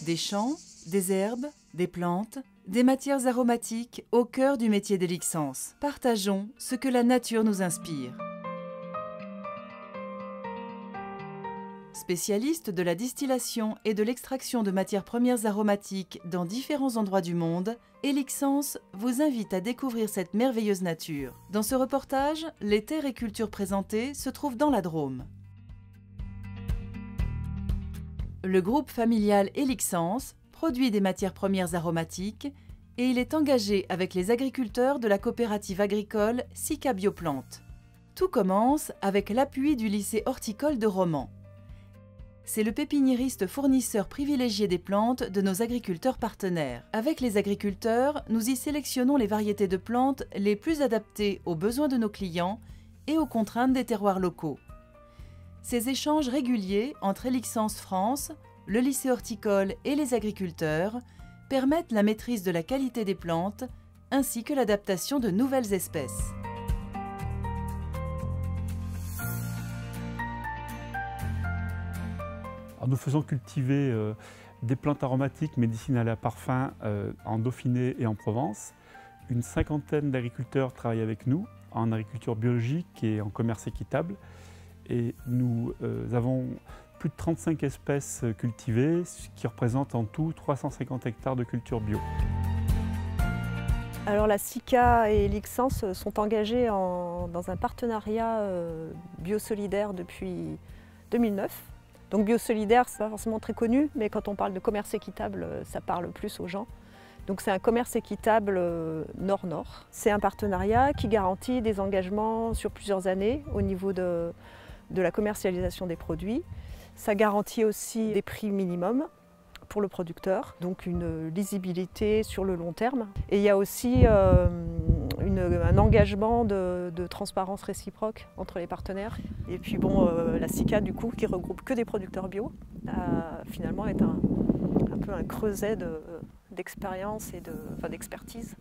Des champs, des herbes, des plantes, des matières aromatiques au cœur du métier d'Elixence. Partageons ce que la nature nous inspire. Spécialiste de la distillation et de l'extraction de matières premières aromatiques dans différents endroits du monde, Elixence vous invite à découvrir cette merveilleuse nature. Dans ce reportage, les terres et cultures présentées se trouvent dans la Drôme. Le groupe familial Elixence produit des matières premières aromatiques et il est engagé avec les agriculteurs de la coopérative agricole Sika Bioplante. Tout commence avec l'appui du lycée horticole de Romans. C'est le pépiniériste fournisseur privilégié des plantes de nos agriculteurs partenaires. Avec les agriculteurs, nous y sélectionnons les variétés de plantes les plus adaptées aux besoins de nos clients et aux contraintes des terroirs locaux. Ces échanges réguliers entre Elixence France, le lycée horticole et les agriculteurs permettent la maîtrise de la qualité des plantes ainsi que l'adaptation de nouvelles espèces. Alors nous faisons cultiver des plantes aromatiques médicinales à parfum en Dauphiné et en Provence. Une cinquantaine d'agriculteurs travaillent avec nous en agriculture biologique et en commerce équitable. Et nous avons plus de 35 espèces cultivées, ce qui représente en tout 350 hectares de culture bio. Alors la Sika et Elixence sont engagés dans un partenariat biosolidaire depuis 2009. Donc biosolidaire, c'est pas forcément très connu, mais quand on parle de commerce équitable, ça parle plus aux gens. Donc c'est un commerce équitable nord-nord. C'est un partenariat qui garantit des engagements sur plusieurs années au niveau de la commercialisation des produits. Ça garantit aussi des prix minimums pour le producteur, donc une lisibilité sur le long terme. Et il y a aussi un engagement de transparence réciproque entre les partenaires. Et puis bon, la Sika du coup, qui regroupe que des producteurs bio, finalement est un peu un creuset d'expérience et d'expertise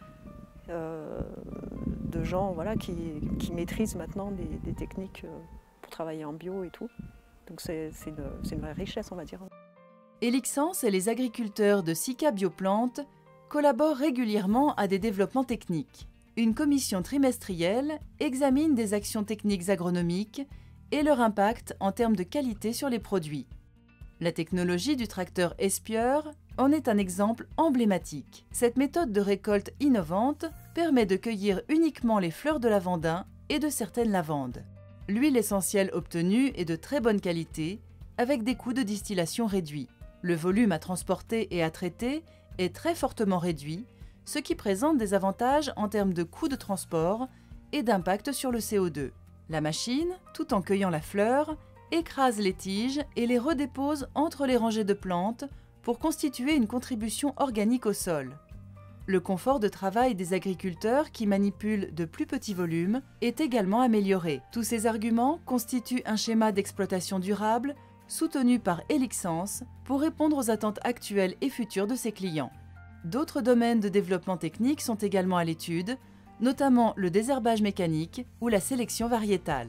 de gens voilà, qui maîtrisent maintenant des techniques pour travailler en bio et tout. Donc c'est une vraie richesse, on va dire. Elixence et les agriculteurs de Sika Bioplante collaborent régulièrement à des développements techniques. Une commission trimestrielle examine des actions techniques agronomiques et leur impact en termes de qualité sur les produits. La technologie du tracteur espieur en est un exemple emblématique. Cette méthode de récolte innovante permet de cueillir uniquement les fleurs de lavandin et de certaines lavandes. L'huile essentielle obtenue est de très bonne qualité, avec des coûts de distillation réduits. Le volume à transporter et à traiter est très fortement réduit, ce qui présente des avantages en termes de coûts de transport et d'impact sur le CO2. La machine, tout en cueillant la fleur, écrase les tiges et les redépose entre les rangées de plantes pour constituer une contribution organique au sol. Le confort de travail des agriculteurs qui manipulent de plus petits volumes est également amélioré. Tous ces arguments constituent un schéma d'exploitation durable soutenu par Elixence pour répondre aux attentes actuelles et futures de ses clients. D'autres domaines de développement technique sont également à l'étude, notamment le désherbage mécanique ou la sélection variétale.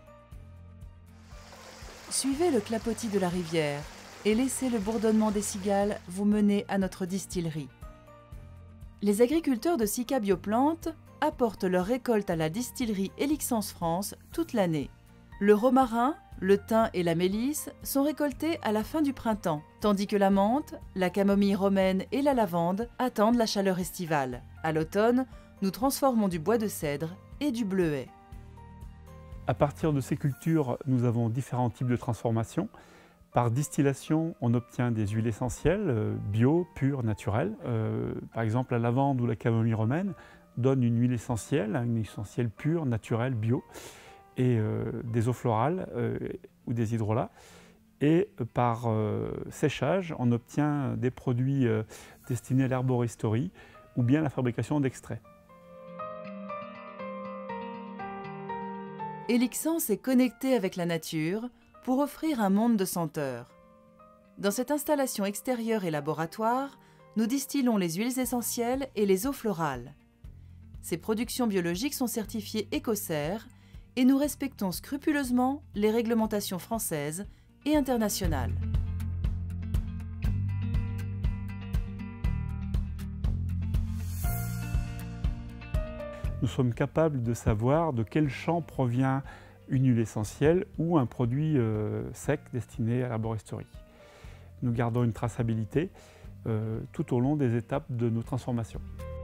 Suivez le clapotis de la rivière et laissez le bourdonnement des cigales vous mener à notre distillerie. Les agriculteurs de Sika Bioplante apportent leur récolte à la distillerie Elixence France toute l'année. Le romarin, le thym et la mélisse sont récoltés à la fin du printemps, tandis que la menthe, la camomille romaine et la lavande attendent la chaleur estivale. À l'automne, nous transformons du bois de cèdre et du bleuet. À partir de ces cultures, nous avons différents types de transformations. Par distillation, on obtient des huiles essentielles, bio, pures, naturelles. Par exemple, la lavande ou la camomille romaine donne une huile essentielle pure, naturelle, bio, et des eaux florales ou des hydrolats. Et par séchage, on obtient des produits destinés à l'herboristerie ou bien à la fabrication d'extraits. Elixence est connecté avec la nature pour offrir un monde de senteurs. Dans cette installation extérieure et laboratoire, nous distillons les huiles essentielles et les eaux florales. Ces productions biologiques sont certifiées Écocert et nous respectons scrupuleusement les réglementations françaises et internationales. nous sommes capables de savoir de quel champ provient une huile essentielle ou un produit sec destiné à l'arboristerie. Nous gardons une traçabilité tout au long des étapes de nos transformations.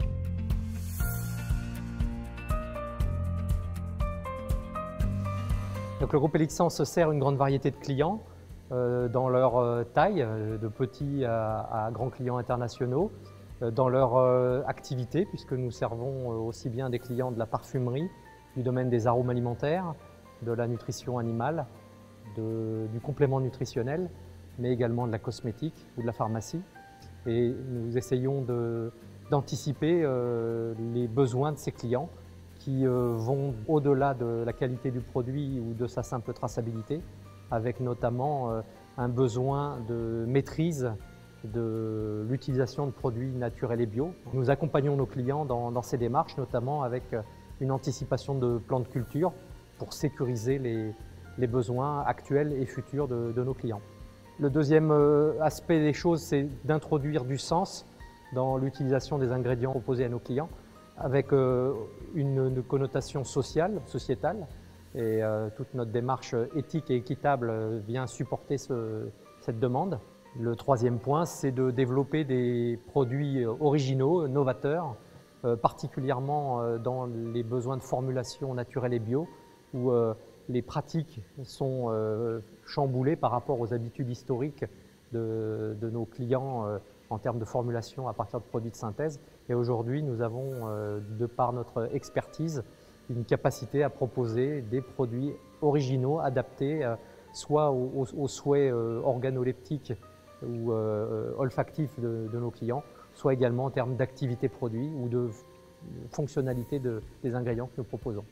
Donc, le groupe Elixence sert une grande variété de clients dans leur taille, de petits à grands clients internationaux, dans leur activité, puisque nous servons aussi bien des clients de la parfumerie, du domaine des arômes alimentaires, de la nutrition animale, du complément nutritionnel, mais également de la cosmétique ou de la pharmacie. Et nous essayons d'anticiper les besoins de ces clients qui vont au-delà de la qualité du produit ou de sa simple traçabilité, avec notamment un besoin de maîtrise de l'utilisation de produits naturels et bio. Nous accompagnons nos clients dans ces démarches, notamment avec une anticipation de plans de culture pour sécuriser les besoins actuels et futurs de nos clients. Le deuxième aspect des choses, c'est d'introduire du sens dans l'utilisation des ingrédients proposés à nos clients, avec une connotation sociale, sociétale, et toute notre démarche éthique et équitable vient supporter cette demande. Le troisième point, c'est de développer des produits originaux, novateurs, particulièrement dans les besoins de formulation naturelle et bio, où les pratiques sont chamboulées par rapport aux habitudes historiques de nos clients en termes de formulation à partir de produits de synthèse. Et aujourd'hui, nous avons, de par notre expertise, une capacité à proposer des produits originaux, adaptés soit aux souhaits organoleptiques ou olfactifs de nos clients, soit également en termes d'activité produit ou de fonctionnalité des ingrédients que nous proposons.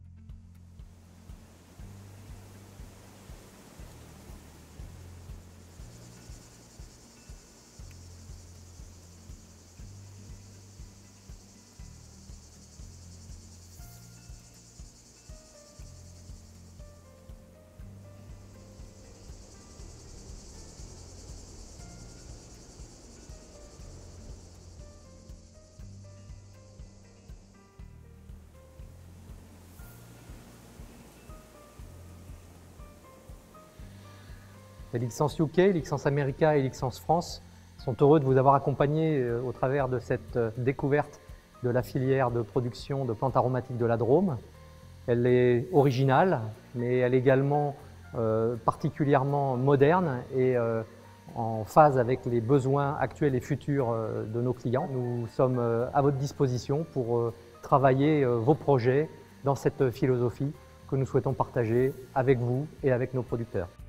Elixence UK, Elixence America et Elixence France sont heureux de vous avoir accompagné au travers de cette découverte de la filière de production de plantes aromatiques de la Drôme. Elle est originale, mais elle est également particulièrement moderne et en phase avec les besoins actuels et futurs de nos clients. Nous sommes à votre disposition pour travailler vos projets dans cette philosophie que nous souhaitons partager avec vous et avec nos producteurs.